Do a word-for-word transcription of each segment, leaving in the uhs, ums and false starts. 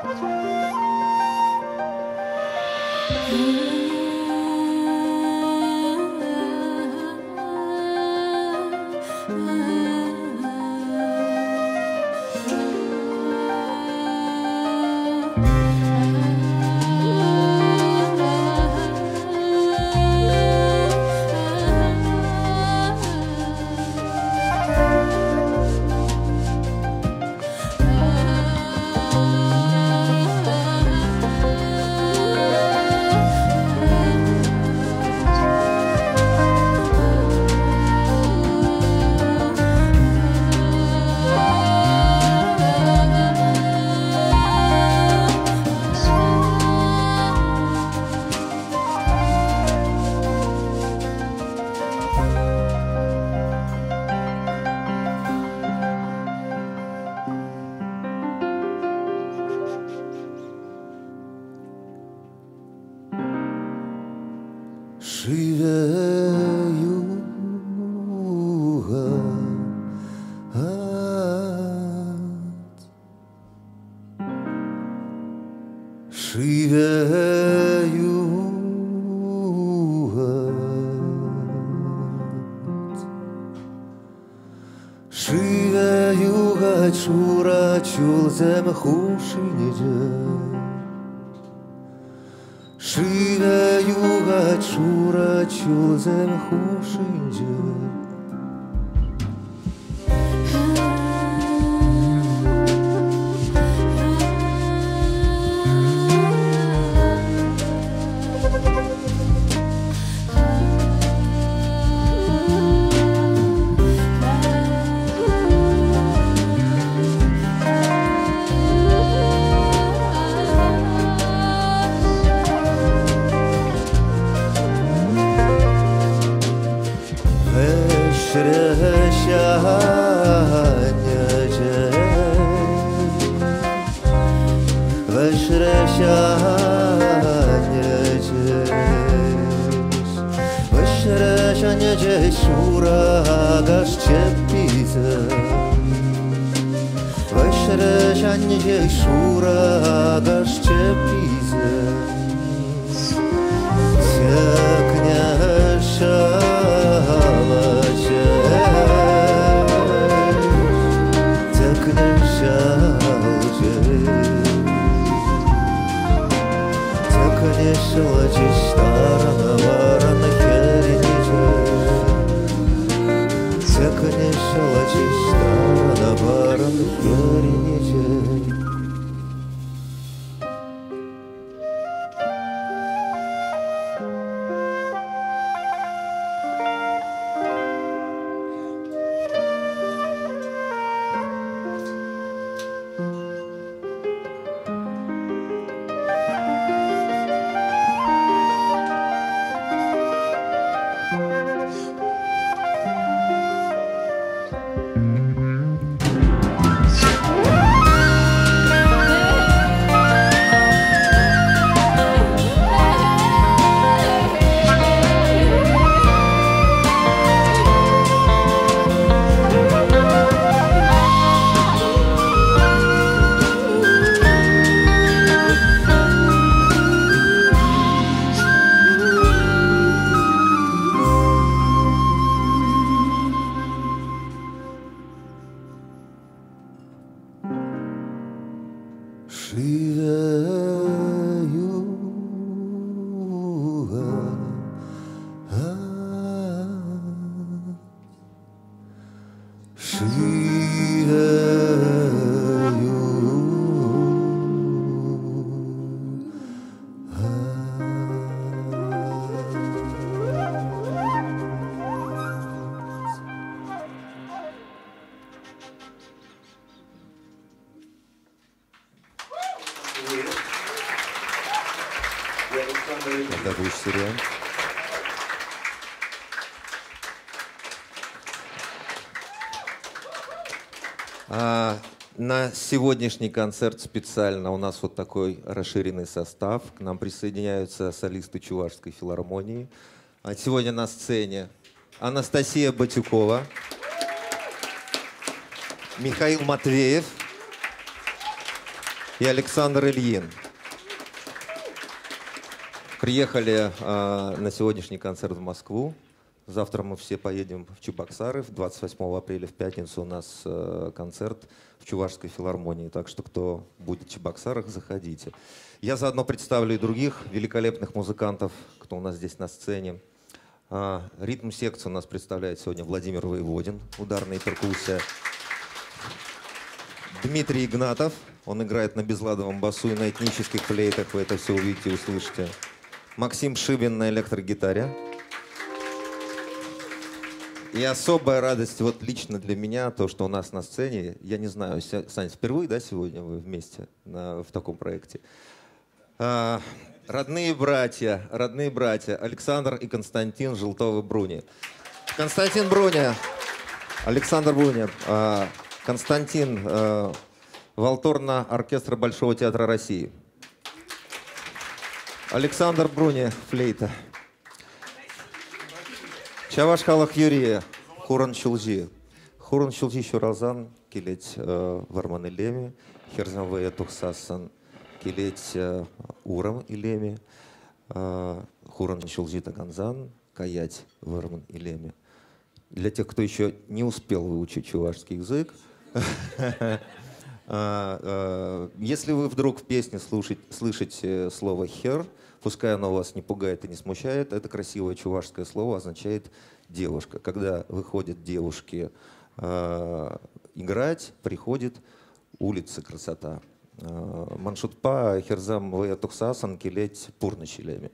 На сегодняшний концерт специально у нас вот такой расширенный состав. К нам присоединяются солисты Чувашской филармонии. А сегодня на сцене Анастасия Батюкова, Михаил Матвеев, и Александр Ильин. Приехали э, на сегодняшний концерт в Москву. Завтра мы все поедем в Чебоксары. двадцать восьмого апреля в пятницу у нас э, концерт в Чувашской филармонии. Так что, кто будет в Чебоксарах, заходите. Я заодно представлю и других великолепных музыкантов, кто у нас здесь на сцене. А, ритм-секцию у нас представляет сегодня Владимир Воеводин, ударная перкуссия. Дмитрий Игнатов, он играет на безладовом басу и на этнических флейтах. Вы это все увидите и услышите. Максим Шибин на электрогитаре. И особая радость вот лично для меня, то, что у нас на сцене, я не знаю, Саня, впервые, да, сегодня вы вместе на, в таком проекте? А, родные братья, родные братья Александр и Константин Желтовы-Бруни. Константин Бруня, Александр Бруня, а, Константин, а, валторна оркестра Большого театра России. Александр Бруня, флейта. Чаваш халах Юрия, Хуран Чулжи. Хуран Чулжи Шуразан, келеть варман илеми, Херзамвея Тухсасан, келеть урам илеми, Хуран Чулжи Таганзан, каять варман илеми. Для тех, кто еще не успел выучить чувашский язык, если вы вдруг в песне слышите слово «хер», пускай оно вас не пугает и не смущает, это красивое чувашское слово означает «девушка». Когда выходят девушки э, играть, приходит улица красота. Маншутпа херзам вая тухсасан келеть пурначилеми.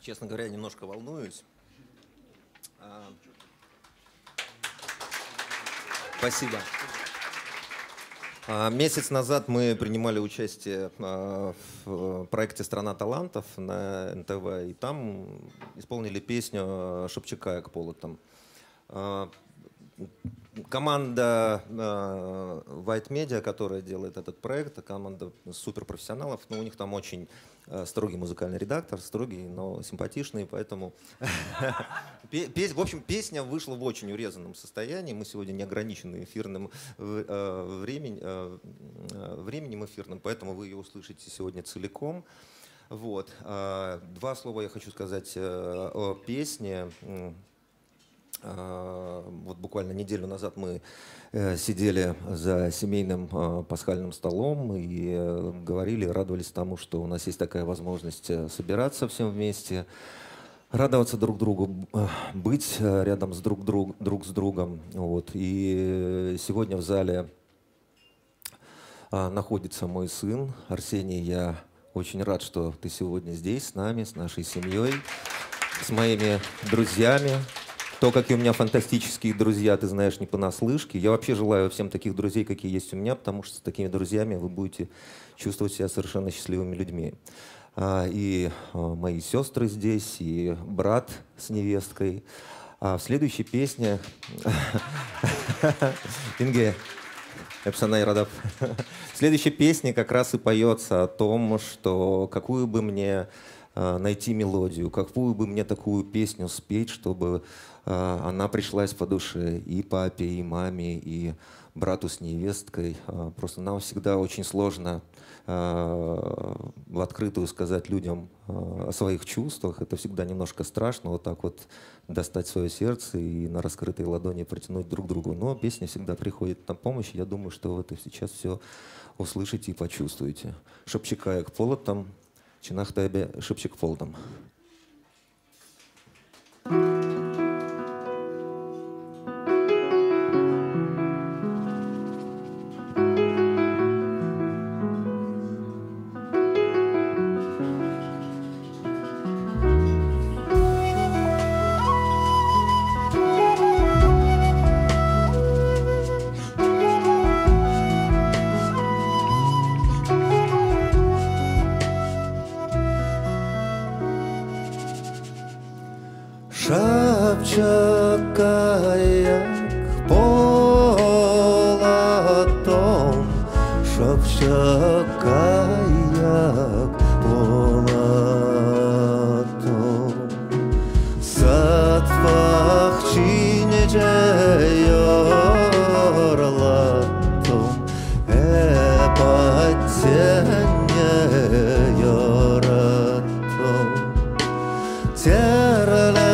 Честно говоря, я немножко волнуюсь. Спасибо. Месяц назад мы принимали участие в проекте «Страна талантов» на эн тэ вэ, и там исполнили песню Шевчука «Як полотом». Команда White Media, которая делает этот проект, команда суперпрофессионалов, но у них там очень строгий музыкальный редактор, строгий, но симпатичный, поэтому... В общем, песня вышла в очень урезанном состоянии. Мы сегодня не ограничены эфирным временем, временем эфирным, поэтому вы ее услышите сегодня целиком. Вот. Два слова я хочу сказать о песне. Вот буквально неделю назад мы сидели за семейным пасхальным столом и говорили, радовались тому, что у нас есть такая возможность собираться всем вместе, радоваться друг другу, быть рядом с друг, друг, друг с другом. Вот. И сегодня в зале находится мой сын Арсений. Я очень рад, что ты сегодня здесь с нами, с нашей семьей, с моими друзьями. То, какие у меня фантастические друзья, ты знаешь не понаслышке. Я вообще желаю всем таких друзей, какие есть у меня, потому что с такими друзьями вы будете чувствовать себя совершенно счастливыми людьми. И мои сестры здесь, и брат с невесткой. А в следующей песне... Инге, Эпсанай Радав. В следующей песне как раз и поется о том, что какую бы мне найти мелодию, какую бы мне такую песню спеть, чтобы она пришлась по душе и папе, и маме, и брату с невесткой. Просто нам всегда очень сложно в открытую сказать людям о своих чувствах. Это всегда немножко страшно, вот так вот достать свое сердце и на раскрытой ладони протянуть друг другу. Но песня всегда приходит на помощь. Я думаю, что вы это сейчас все услышите и почувствуете. Шевчука як полотом, чинах тебе Шевчук полдом. Шевчука як полотом, Шевчука як полотом. Сатвах чинеже yoрлатом, эпатенне yoратом. Терле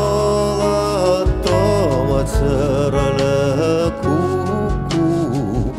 Терле куку,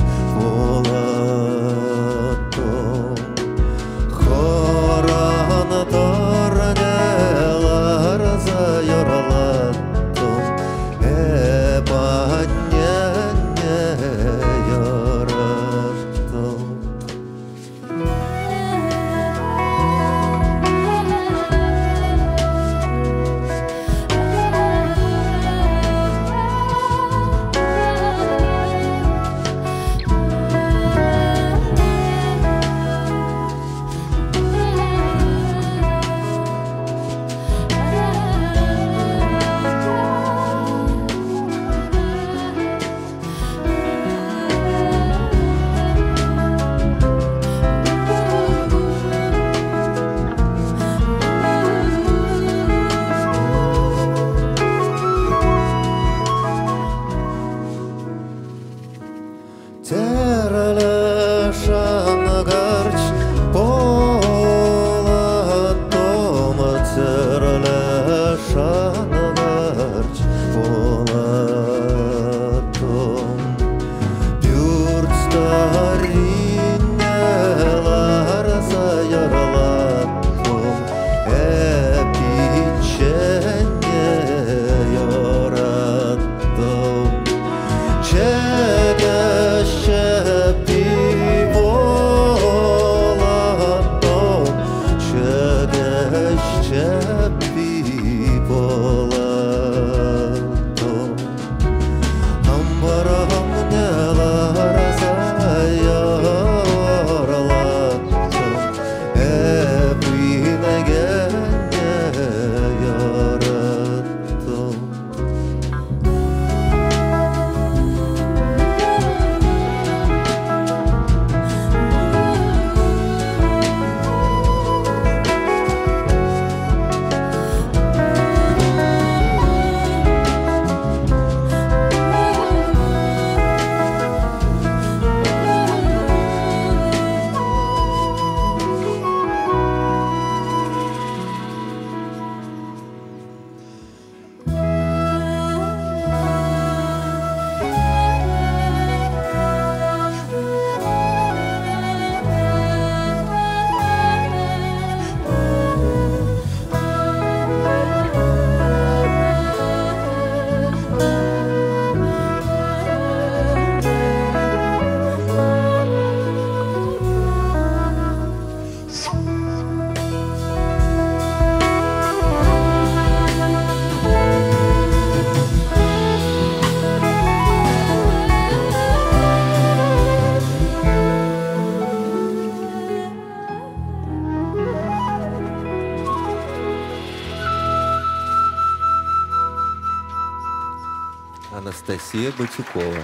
Анастасия Батюкова.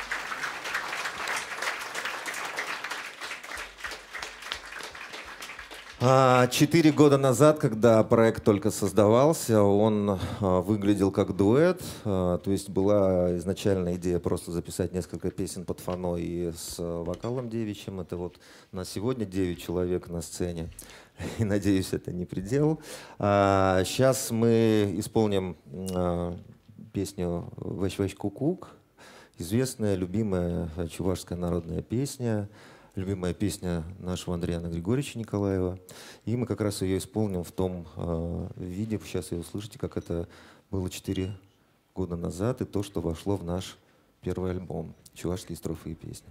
А, Четыре года назад, когда проект только создавался, он а, выглядел как дуэт. А, то есть была изначальная идея просто записать несколько песен под фано и с а, вокалом девичьим. Это вот на сегодня девять человек на сцене. И надеюсь, это не предел. А, сейчас мы исполним а, песню «Вэч-вэч кукук». Известная, любимая чувашская народная песня. Любимая песня нашего Андрея Григорьевича Николаева. И мы как раз ее исполним в том э, виде, сейчас ее услышите, как это было четыре года назад, и то, что вошло в наш первый альбом «Чувашские строфы и песни».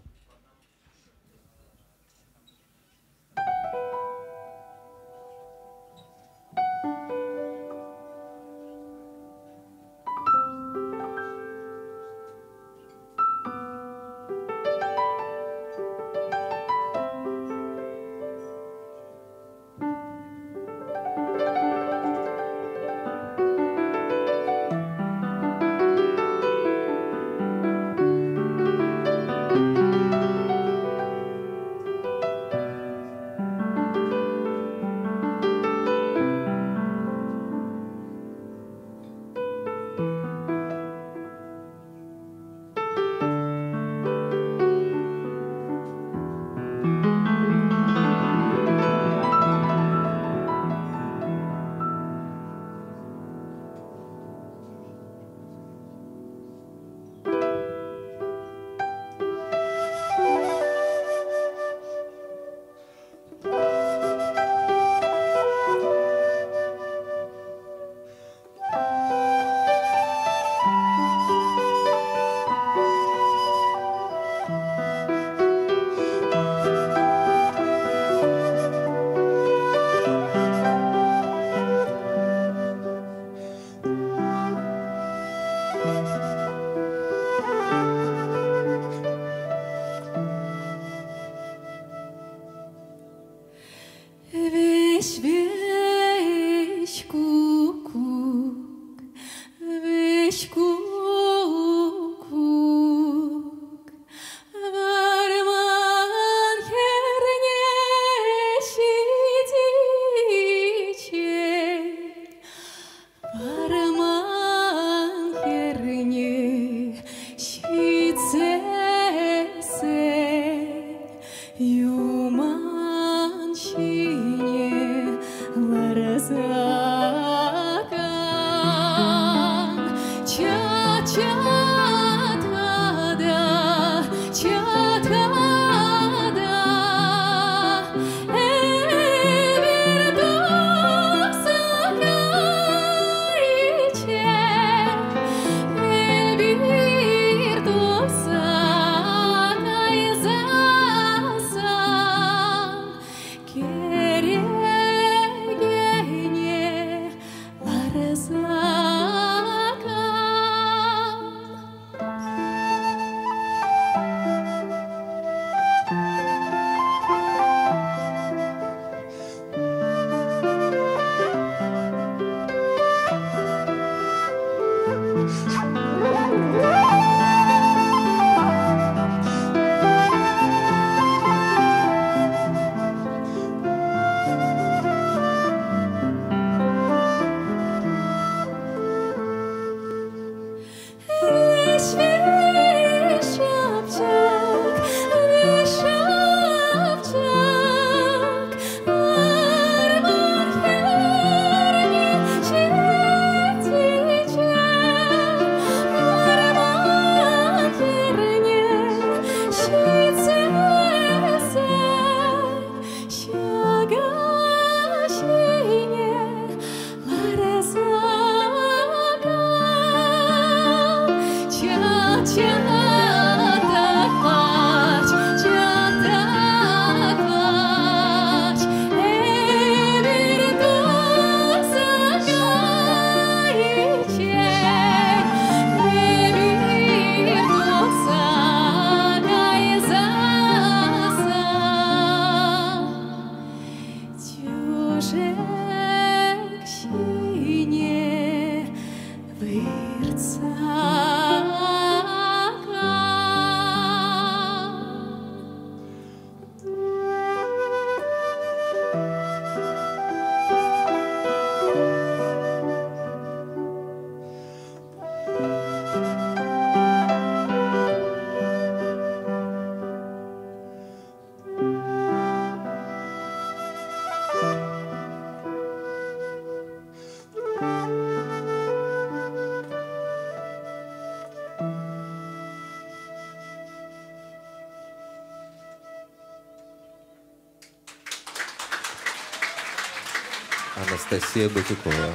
Анастасия Батюкова.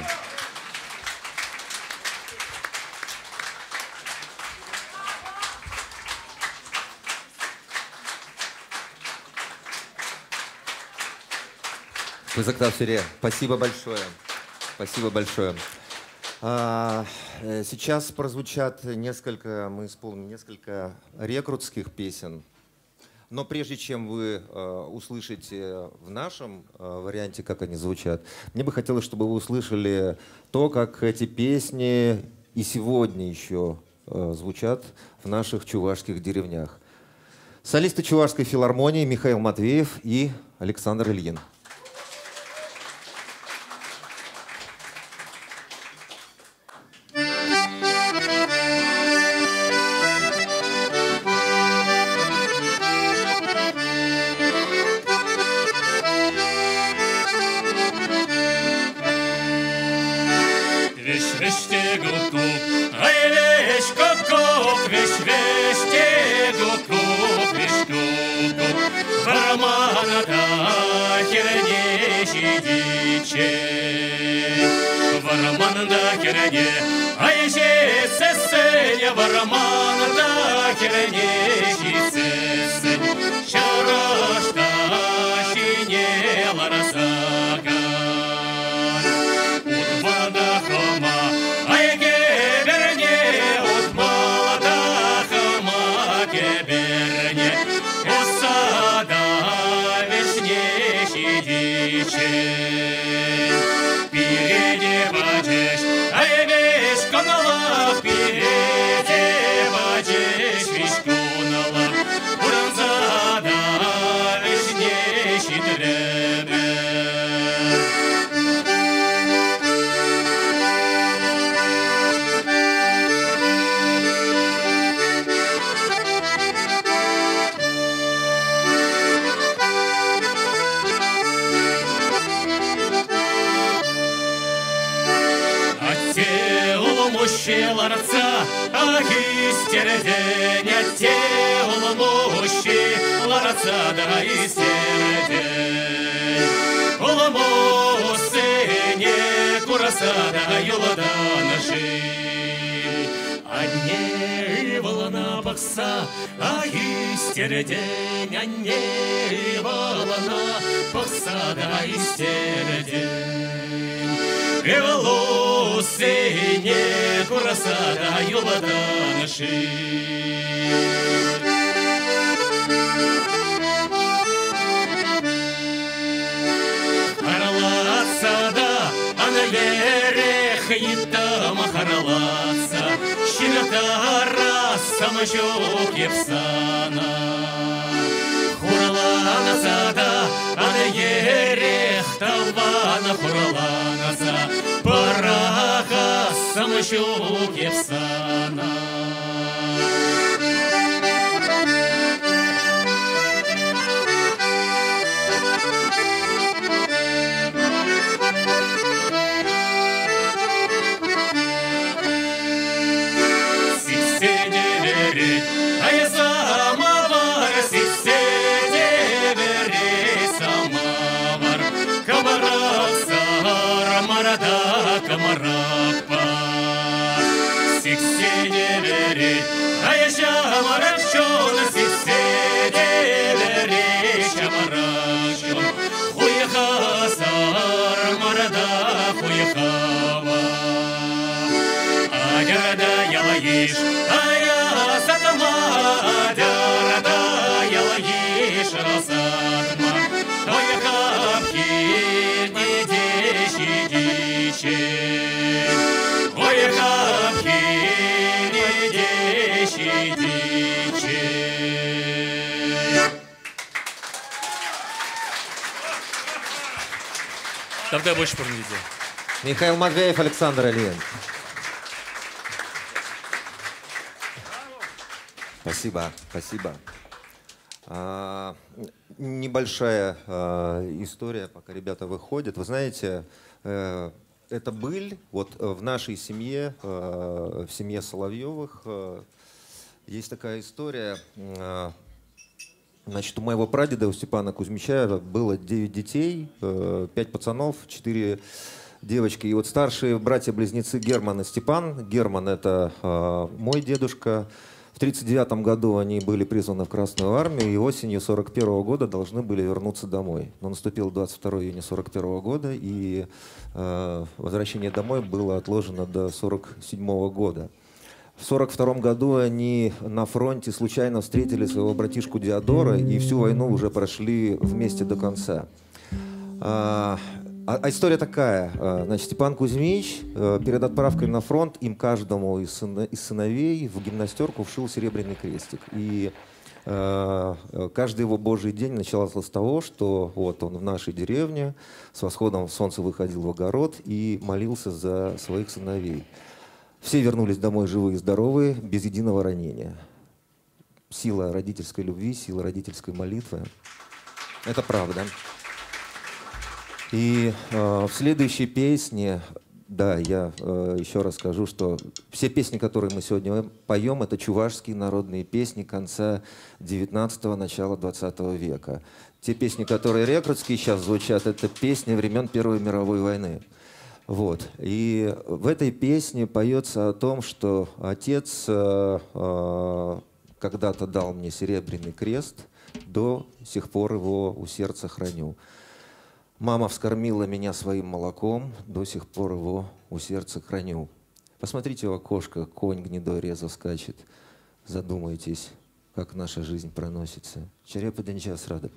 Вызактавсире, спасибо большое. Спасибо большое. А, сейчас прозвучат несколько, мы исполним несколько рекрутских песен. Но прежде чем вы э, услышите в нашем э, варианте, как они звучат, мне бы хотелось, чтобы вы услышали то, как эти песни и сегодня еще э, звучат в наших чувашских деревнях. Солисты Чувашской филармонии Михаил Матвеев и Александр Ильин. Давно я больше не видел. Михаил Матвеев, Александр Ильин. Спасибо, спасибо. А, небольшая а, история, пока ребята выходят. Вы знаете, э, это быль. Вот в нашей семье, э, в семье Соловьевых, э, есть такая история. Э, Значит, у моего прадеда, у Степана Кузьмича, было девять детей, пять пацанов, четыре девочки. И вот старшие братья-близнецы Герман и Степан. Герман — это э, мой дедушка. В тридцать девятом году они были призваны в Красную армию и осенью сорок первого года должны были вернуться домой. Но наступил двадцать второго июня сорок первого года, и э, возвращение домой было отложено до сорок седьмого года. В сорок втором году они на фронте случайно встретили своего братишку Диодора и всю войну уже прошли вместе до конца. А, а история такая. Значит, Степан Кузьмич перед отправкой на фронт им каждому из, сына, из сыновей в гимнастерку вшил серебряный крестик. И э, каждый его божий день начался с того, что вот он в нашей деревне с восходом солнца выходил в огород и молился за своих сыновей. Все вернулись домой живые и здоровые, без единого ранения. Сила родительской любви, сила родительской молитвы. Это правда. И э, в следующей песне, да, я э, еще раз скажу, что все песни, которые мы сегодня поем, это чувашские народные песни конца девятнадцатого, начала двадцатого века. Те песни, которые рекрутские сейчас звучат, это песни времен Первой мировой войны. Вот. И в этой песне поется о том, что отец э, э, когда-то дал мне серебряный крест, до сих пор его у сердца храню. Мама вскормила меня своим молоком, до сих пор его у сердца храню. Посмотрите в окошко, конь гнедой резво скачет. Задумайтесь, как наша жизнь проносится. Черепа денча срадат.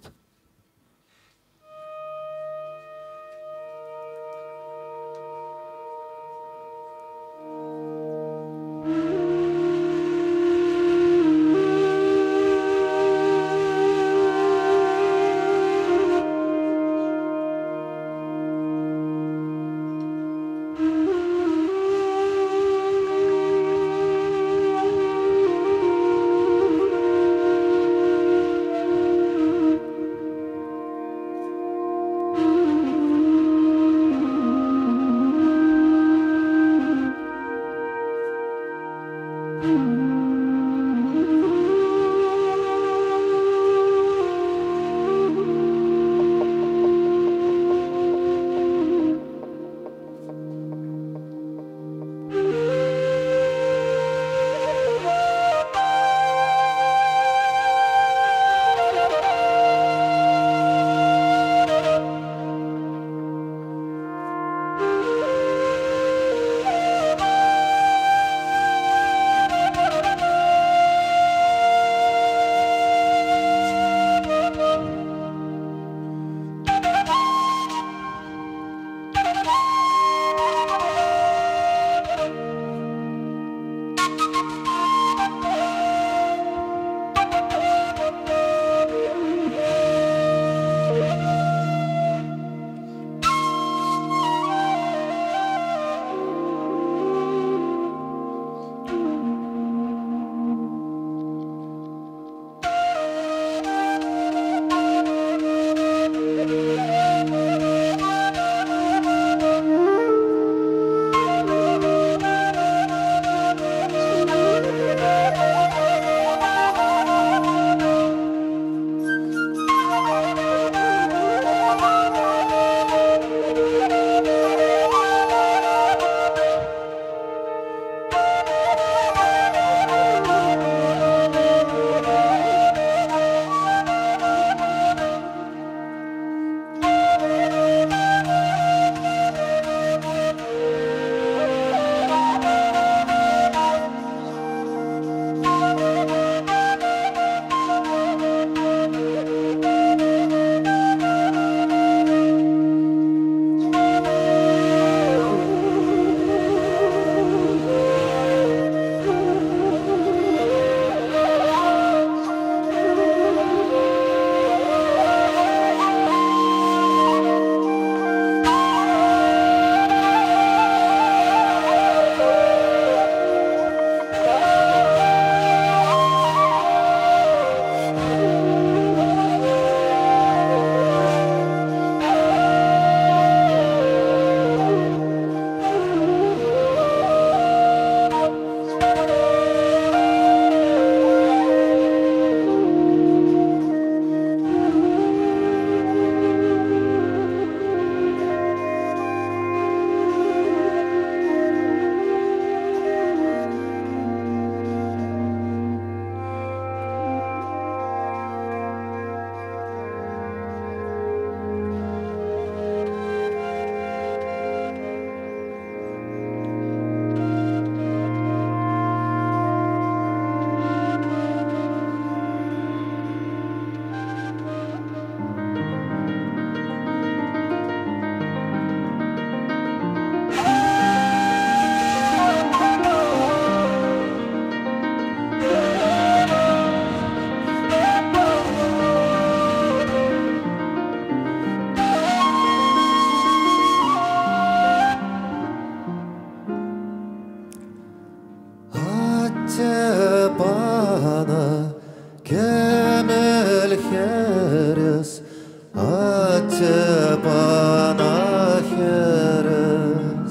panaheres,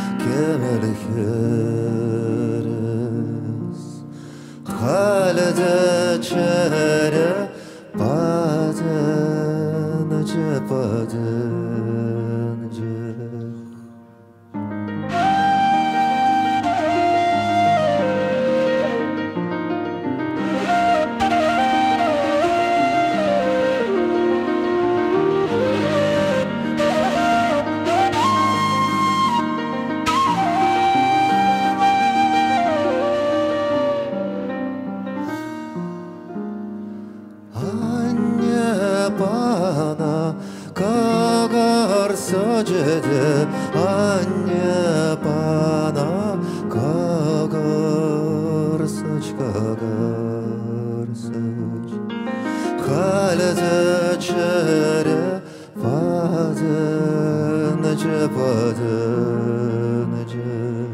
kemelheres, halde çere padence padence. Söcede anne bana kagar saç kagar saç halde çere padenece padenece.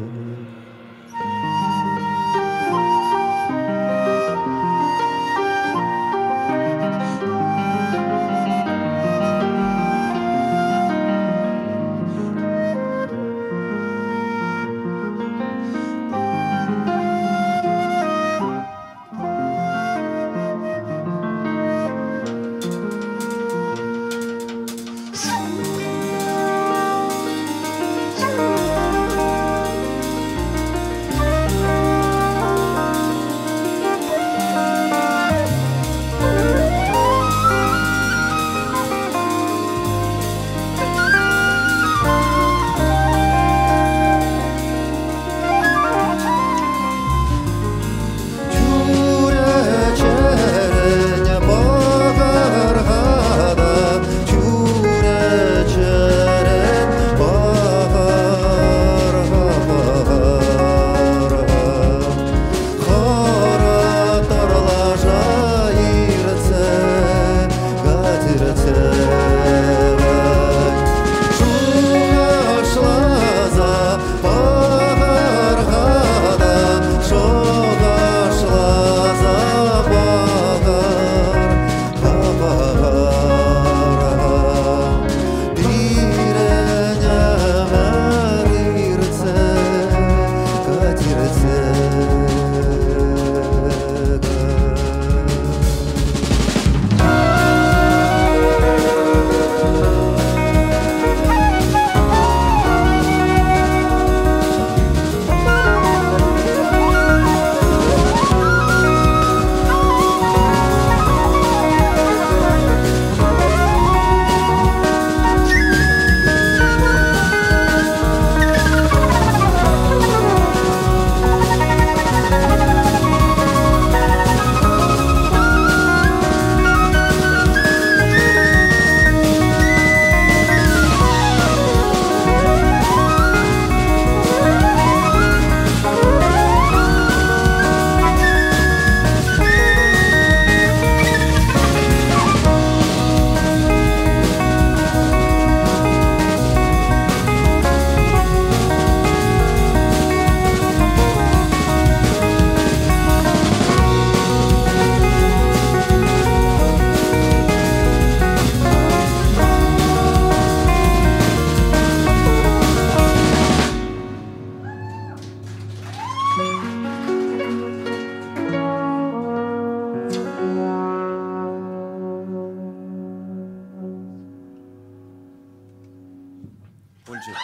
Польчик.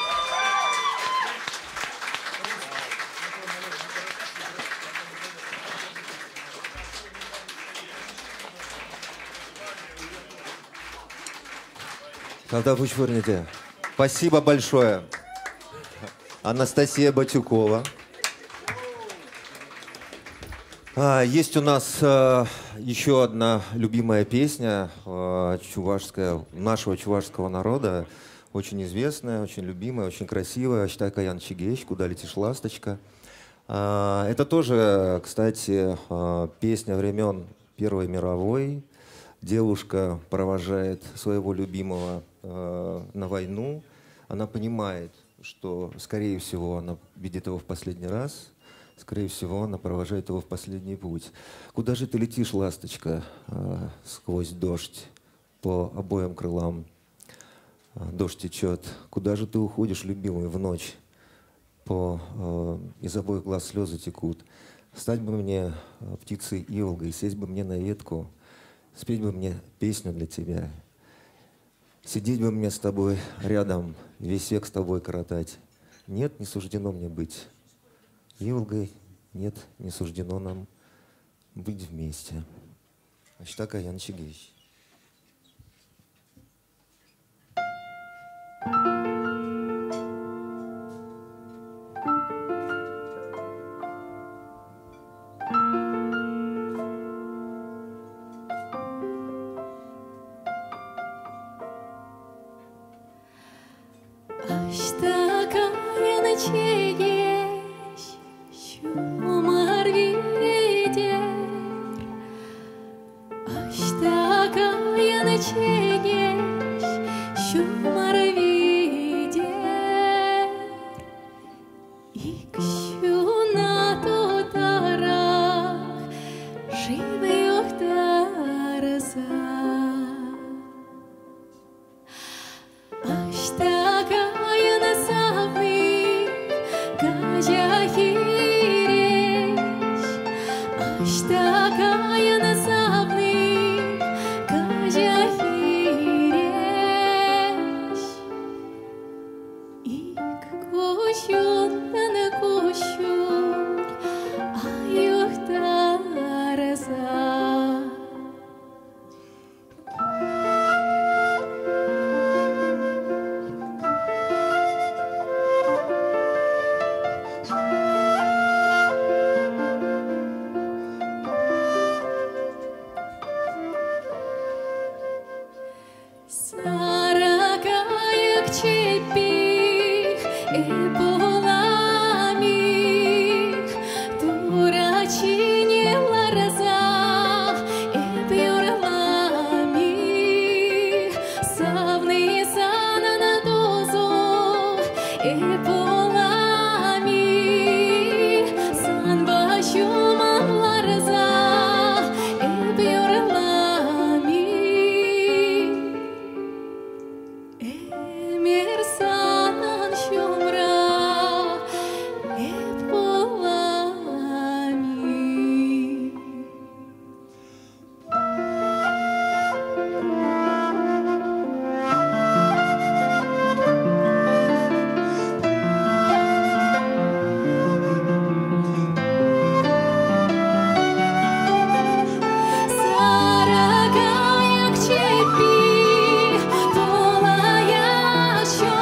Когда вы швырнете? Спасибо большое. Анастасия Батюкова. А, есть у нас а, еще одна любимая песня а, чувашская, нашего чувашского народа. Очень известная, очень любимая, очень красивая. «Считай, Каян Чигещ, куда летишь, ласточка». А, это тоже, кстати, а, песня времен Первой мировой. Девушка провожает своего любимого э, на войну. Она понимает, что, скорее всего, она видит его в последний раз. Скорее всего, она провожает его в последний путь. «Куда же ты летишь, ласточка, э, сквозь дождь по обоим крылам Дождь течет. Куда же ты уходишь, любимый, в ночь? По, э, из обоих глаз слезы текут. Стать бы мне э, птицей Иволгой, сесть бы мне на ветку, спеть бы мне песню для тебя. Сидеть бы мне с тобой рядом, весь век с тобой коротать. Нет, не суждено мне быть Иволгой, нет, не суждено нам быть вместе. Ащтак Аян Чигейщ. Ащтак Аян Чигейщ, Чумар видер. Ащтак Аян Чигейщ, Чумар видер. Икщуна тутарах, живый ухтараса. Ащтак Аян савный, кажахирещ. Ащтак Аян савный, кажахирещ. Ик кущундан кущур, аюхтараса. Саракаяк чепих, эполамих, турачине лараза, эпюрламих, савный сананадозо, эполамих, санбашумам лараза, эпюрламих. Эмир санан шумра, эполамих. Саракаяк чепих, толаяк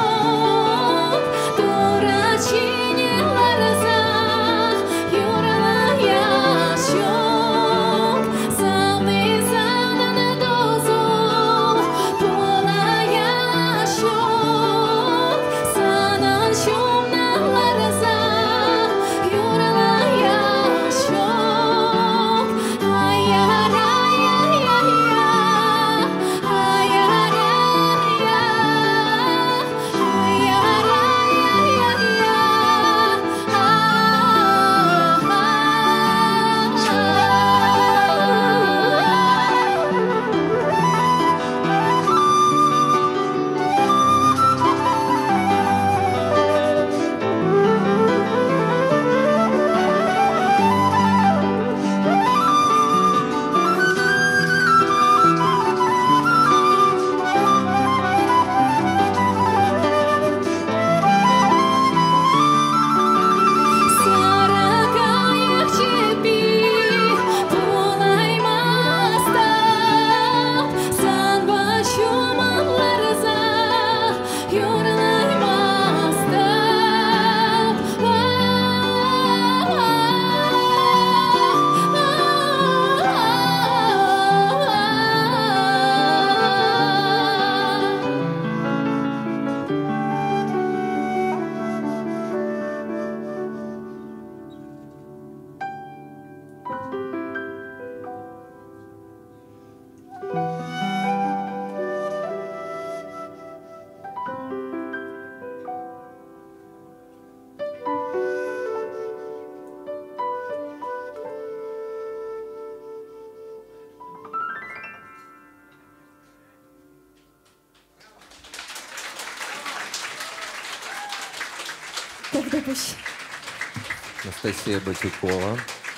Тогда пусть. Анастасия Батюкова.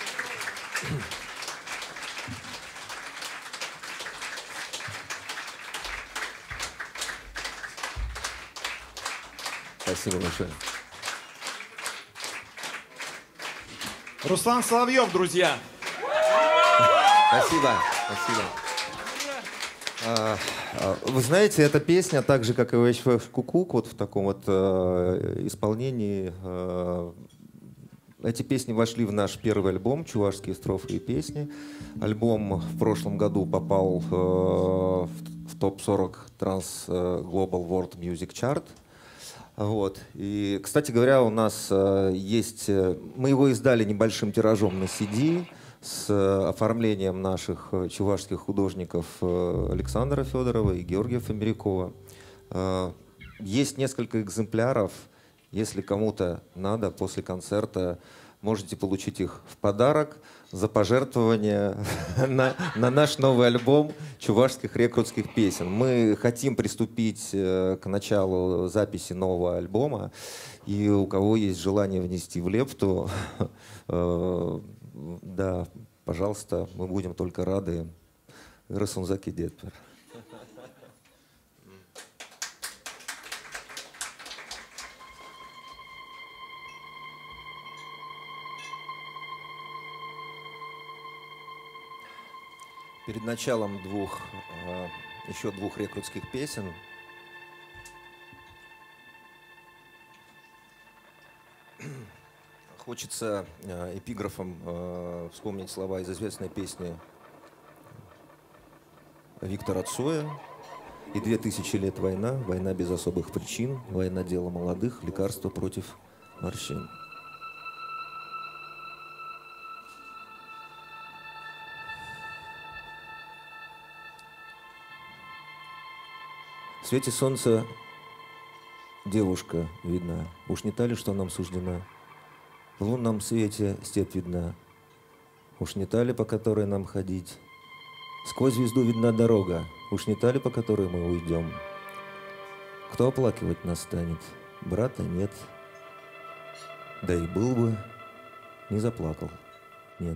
Спасибо большое. Руслан Соловьев, друзья. Спасибо, спасибо. А, а, Вы знаете, эта песня, так же, как и «Вещь Кукук», вот в таком вот э, исполнении, э, эти песни вошли в наш первый альбом «Чувашские строфы и песни». Альбом в прошлом году попал э, в, в топ сорок Trans Global World Music Chart. Вот. И, кстати говоря, у нас э, есть... э, Мы его издали небольшим тиражом на си ди с э, оформлением наших э, чувашских художников э, Александра Федорова и Георгия Фомерякова. Э, Есть несколько экземпляров. Если кому-то надо, после концерта можете получить их в подарок за пожертвование на, на наш новый альбом чувашских рекрутских песен. Мы хотим приступить э, к началу записи нового альбома, и у кого есть желание внести в лепту, э, да, пожалуйста, мы будем только рады. Расунзаки Детпер. Перед началом двух, э, еще двух рекрутских песен хочется э, эпиграфом э, вспомнить слова из известной песни Виктора Цоя. «И две тысячи лет война, война без особых причин, война дело молодых, лекарство против морщин». В свете солнца девушка видна. Уж не та ли, что нам суждена? В лунном свете степь видна. Уж не та ли, по которой нам ходить? Сквозь звезду видна дорога. Уж не та ли, по которой мы уйдем? Кто оплакивать нас станет? Брата нет. Да и был бы, не заплакал. Нет.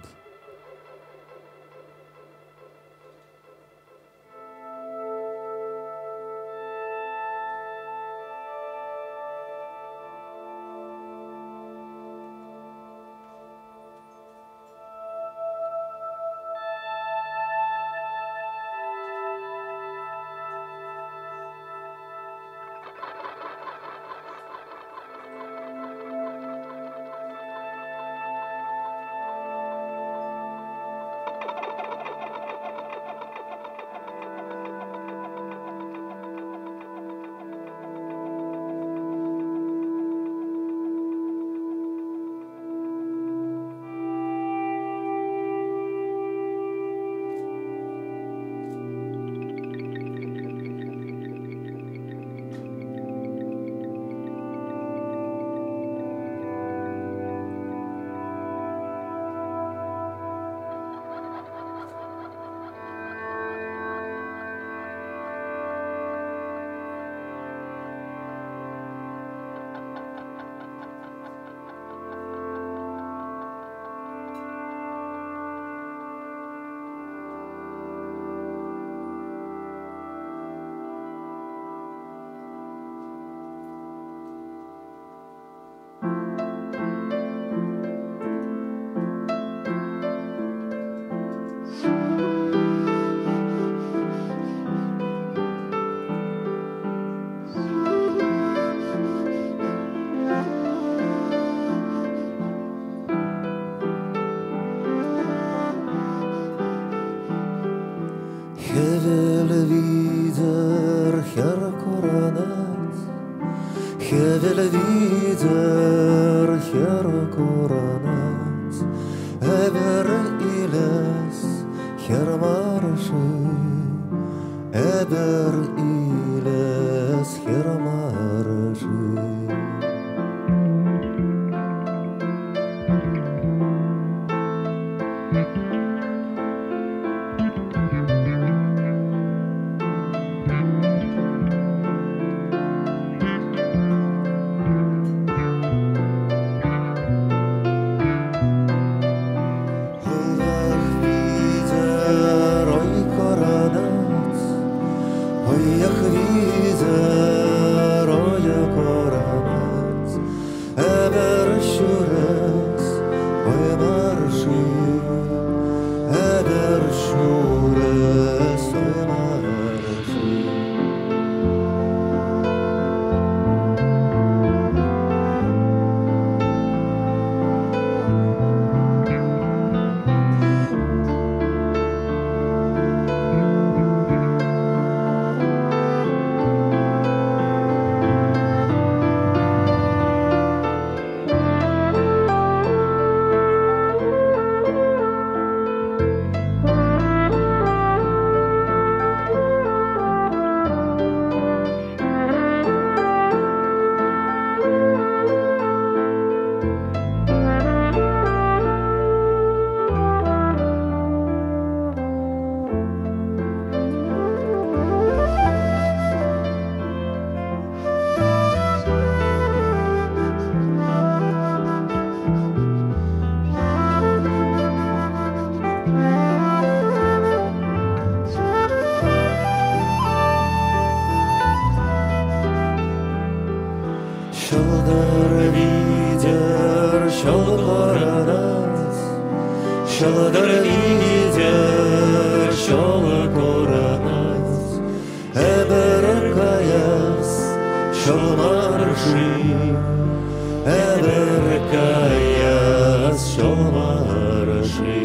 Hevel vider her koranat, eber iles her marşı, eber iles her marşı. Şoldur vidir, şol koranaz. Şoldur vidir, şol koranaz. Eber kayas, şol marşı. Eber kayas, şol marşı.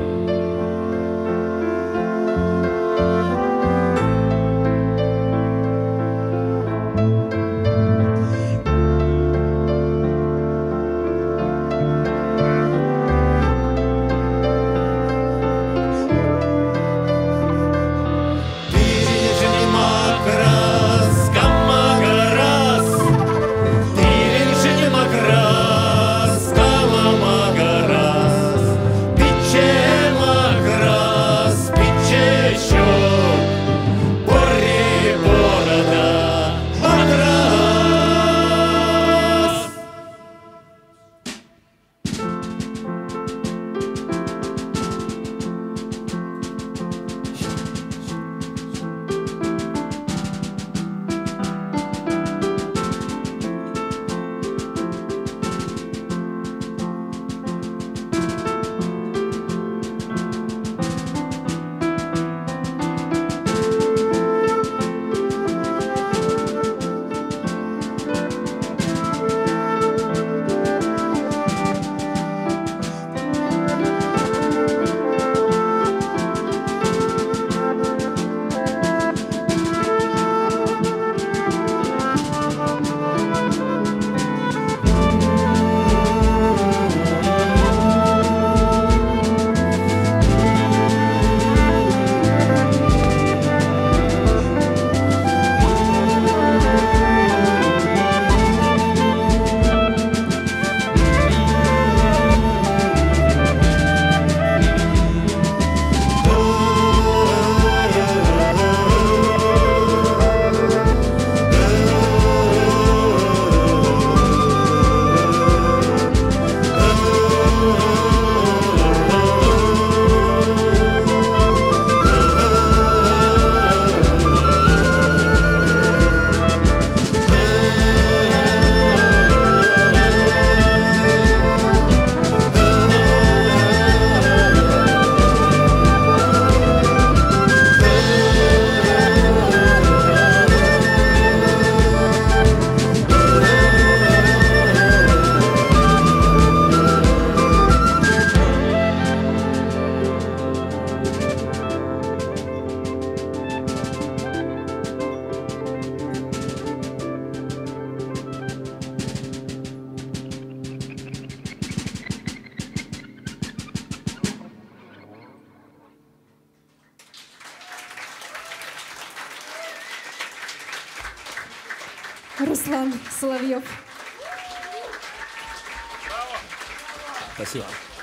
Руслан Соловьев. Спасибо.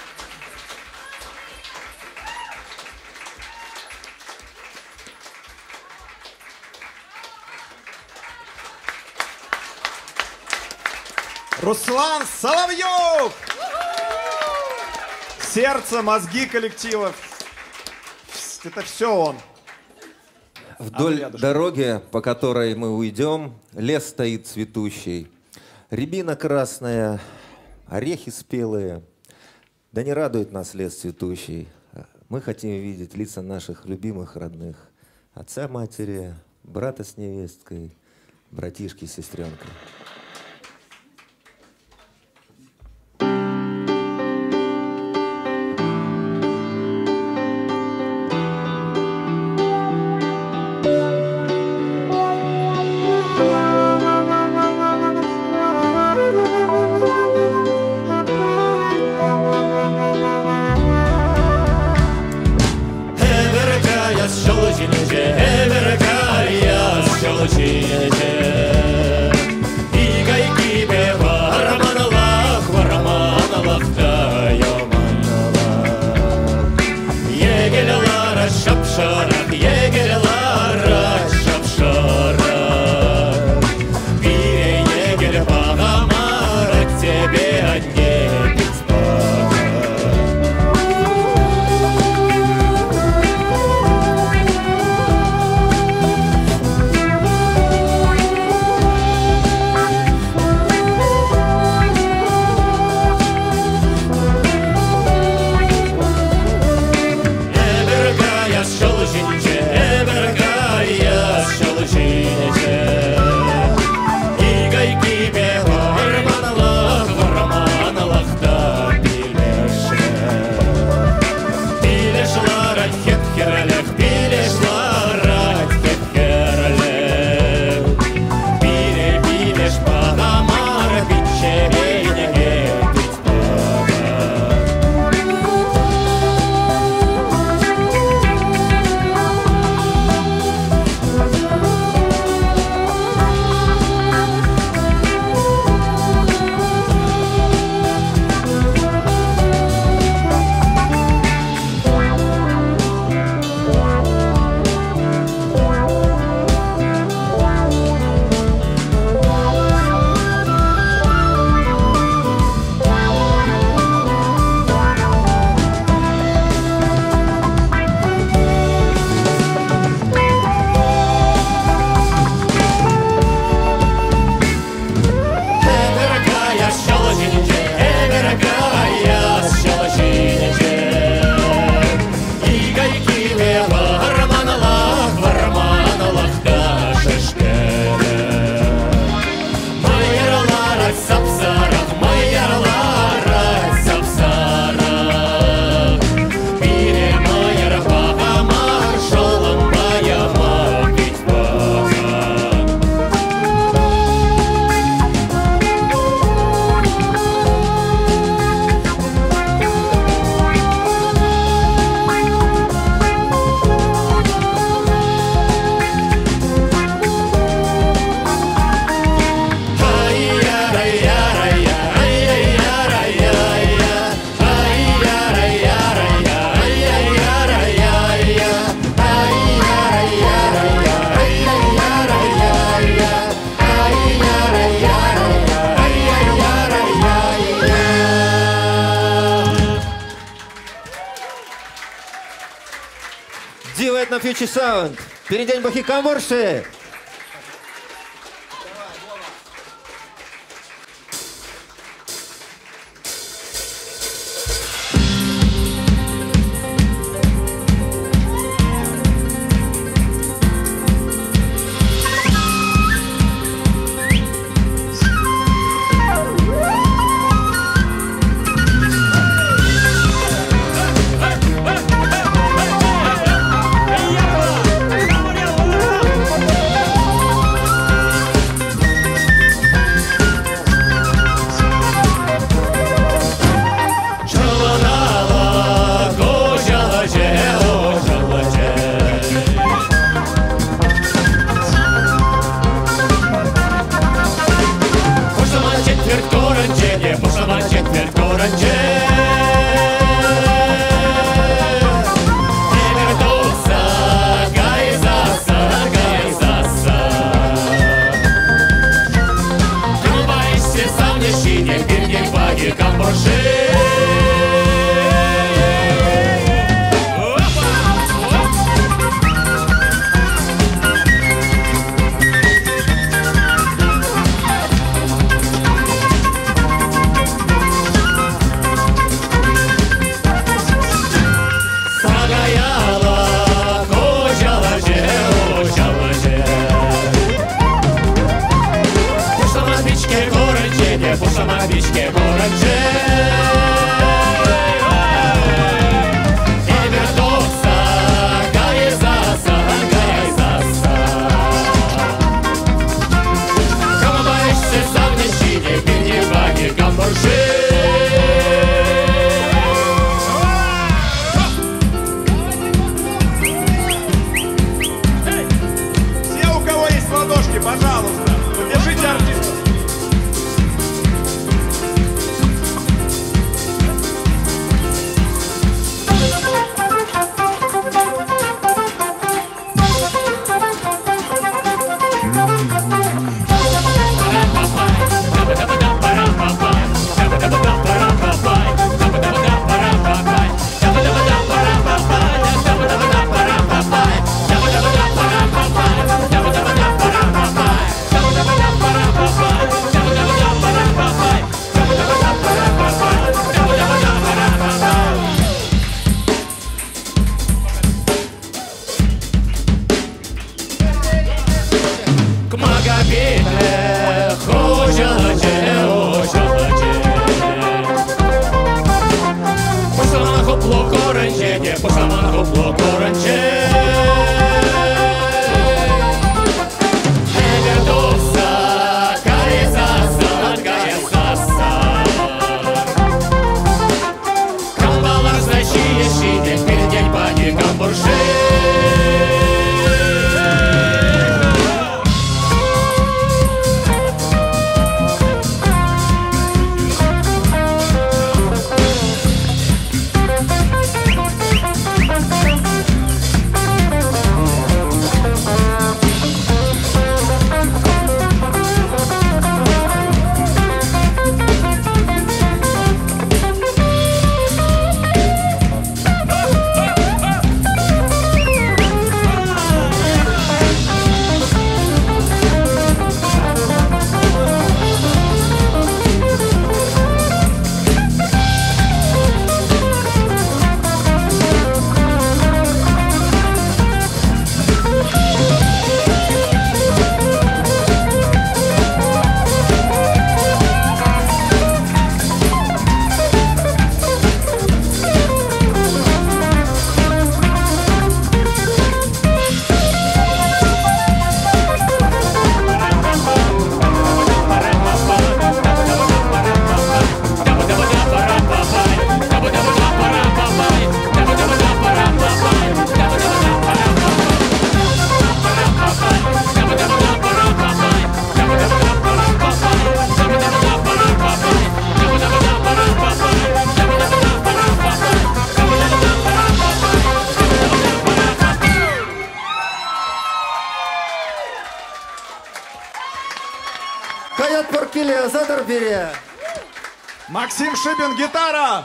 Руслан Соловьев! Сердце, мозги коллектива. Это все он. Вдоль дороги, по которой мы уйдем, лес стоит цветущий. Рябина красная, орехи спелые. Да не радует нас лес цветущий. Мы хотим видеть лица наших любимых родных. Отца, матери, брата с невесткой, братишки с сестренкой. Thank you. на Future Sound. Перейдем бахикам больше. Hayat Porkilya, Задор Берия. Максим Шибин, гитара.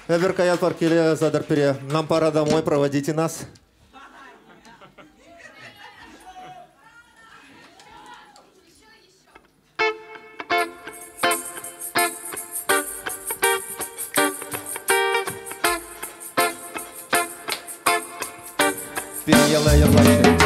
Эберкаят Паркеле Задарпере. Нам пора домой, проводите нас. Переела я влачу.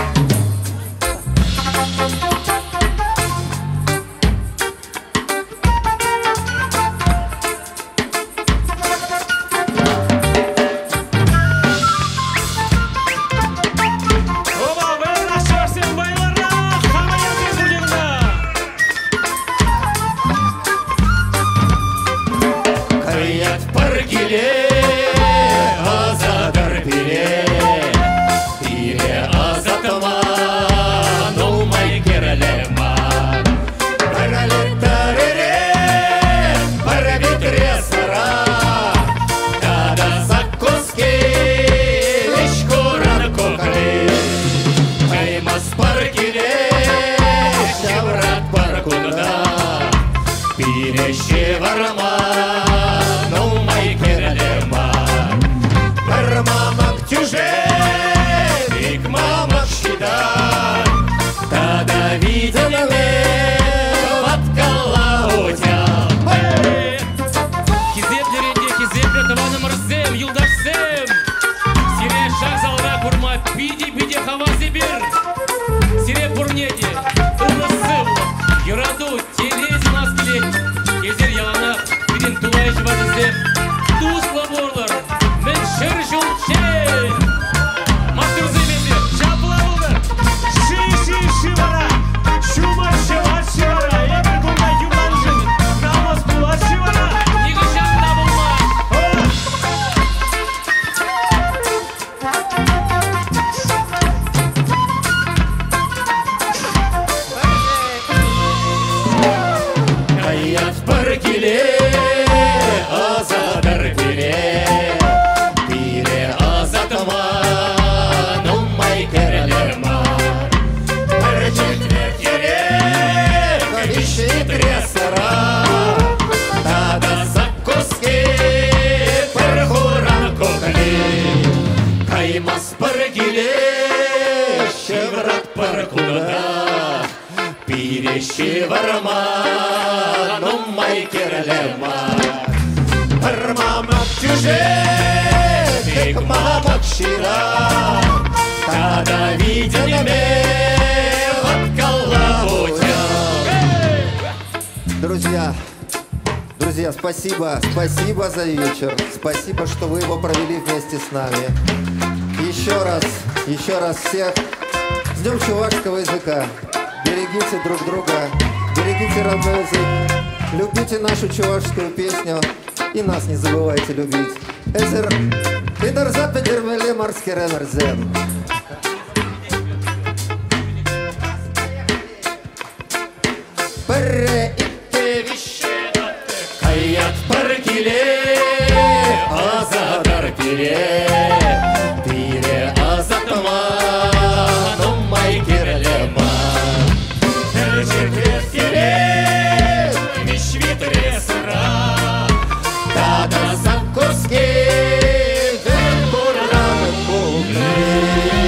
Друзья, друзья, спасибо, спасибо за вечер. Спасибо, что вы его провели вместе с нами. Еще раз, еще раз всех с Днем чувашского языка. Берегите друг друга, берегите родной язык, любите нашу чувашскую песню и нас не забывайте любить. Эзер, Идерзат Педермеле Марскеренерзен. Пере итте вище, каят паркиле, азадар пире, пире азатма, но майкерлема. Держи крестеле, вишвитре сара, тада закуски, вербураны кугли.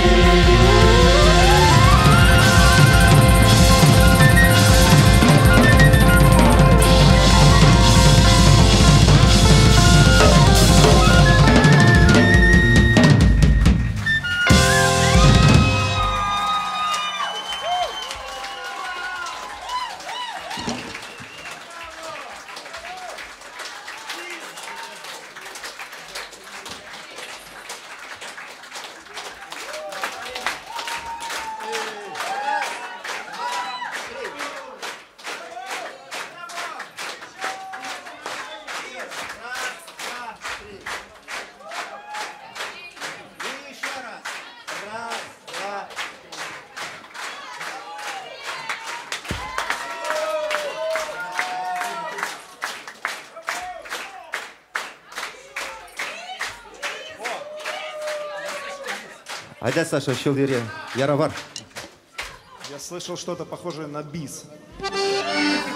Айда, Саша, Щелвере, Яровар. Я слышал что-то похожее на бис.